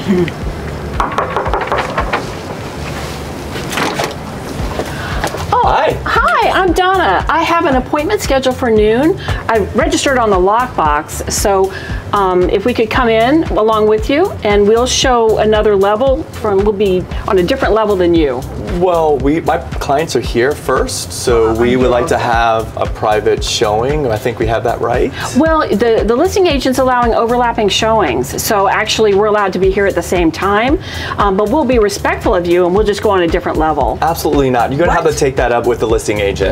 Hi, I'm Donna. I have an appointment scheduled for noon. I've registered on the lockbox, so if we could come in along with you, and we'll show another level. We'll be on a different level than you. Well, my clients are here first, so we would like to have a private showing. I think we have that right. Well, the listing agent's allowing overlapping showings, so actually we're allowed to be here at the same time, but we'll be respectful of you, and we'll just go on a different level. Absolutely not. You're going to have to take that up with the listing agent.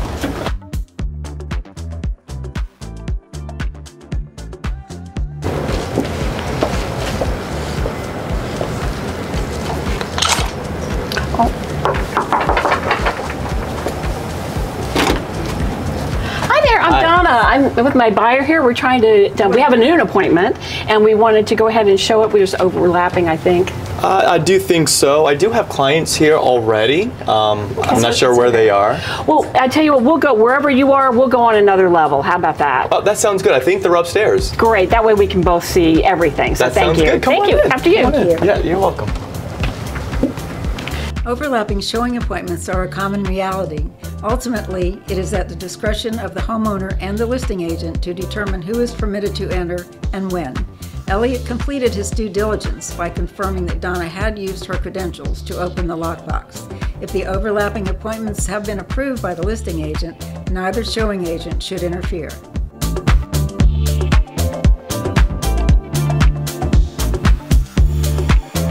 I'm with my buyer here. We're trying to, we have a noon appointment, and we wanted to go ahead and show it. We're just overlapping, I think. I do think so. I do have clients here already. I'm not sure where they are. Well, I tell you what, we'll go wherever you are. We'll go on another level. How about that? Oh, that sounds good. I think they're upstairs. Great. That way we can both see everything. So thank you. Good. Thank you. After you. Yeah, you're welcome. Overlapping showing appointments are a common reality. Ultimately, it is at the discretion of the homeowner and the listing agent to determine who is permitted to enter and when. Elliot completed his due diligence by confirming that Donna had used her credentials to open the lockbox. If the overlapping appointments have been approved by the listing agent, neither showing agent should interfere.